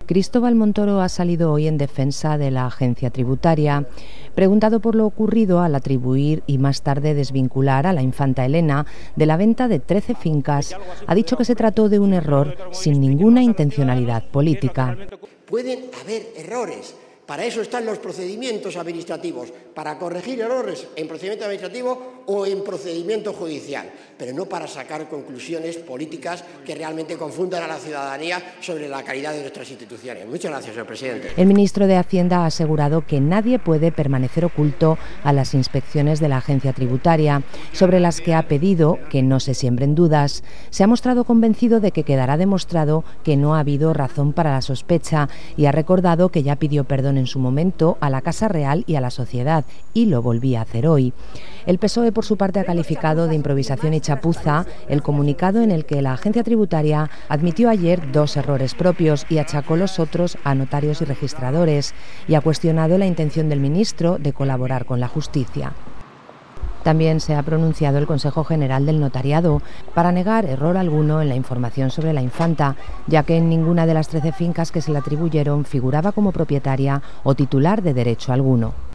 Cristóbal Montoro ha salido hoy en defensa de la agencia tributaria. Preguntado por lo ocurrido al atribuir y más tarde desvincular a la infanta Elena de la venta de 13 fincas, ha dicho que se trató de un error sin ninguna intencionalidad política. Pueden haber errores. Para eso están los procedimientos administrativos, para corregir errores en procedimiento administrativo o en procedimiento judicial, pero no para sacar conclusiones políticas que realmente confundan a la ciudadanía sobre la calidad de nuestras instituciones. Muchas gracias, señor presidente. El ministro de Hacienda ha asegurado que nadie puede permanecer oculto a las inspecciones de la agencia tributaria, sobre las que ha pedido que no se siembren dudas. Se ha mostrado convencido de que quedará demostrado que no ha habido razón para la sospecha y ha recordado que ya pidió perdón en su momento a la Casa Real y a la sociedad, y lo volvía a hacer hoy. El PSOE, por su parte, ha calificado de improvisación y chapuza el comunicado en el que la agencia tributaria admitió ayer 2 errores propios y achacó los otros a notarios y registradores, y ha cuestionado la intención del ministro de colaborar con la justicia. También se ha pronunciado el Consejo General del Notariado para negar error alguno en la información sobre la infanta, ya que en ninguna de las 13 fincas que se le atribuyeron figuraba como propietaria o titular de derecho alguno.